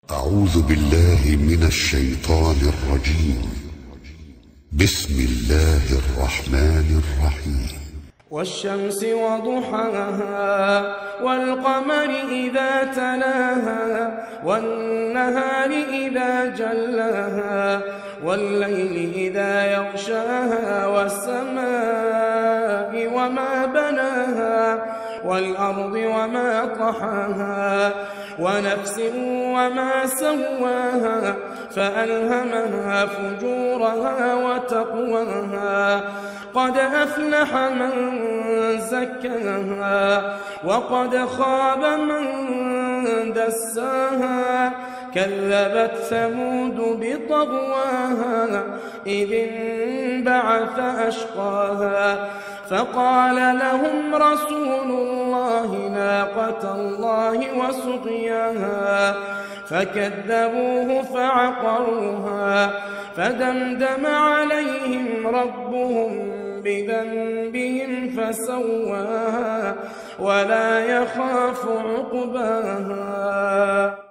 أعوذ بالله من الشيطان الرجيم. بسم الله الرحمن الرحيم. والشمس وضحاها والقمر إذا تلاها والنهار إذا جلاها والليل إذا يغشاها والسماء وما بناها والأرض وما طحاها ونفس وما سواها فألهمها فجورها وتقواها قد أفلح من زكاها وقد خاب من دساها كذبت ثمود بطغواها إذ انبعث أشقاها فقال لهم رسول الله ناقة الله وسقياها فكذبوه فعقروها فدمدم عليهم ربهم بذنبهم فسواها ولا يخاف عقباها.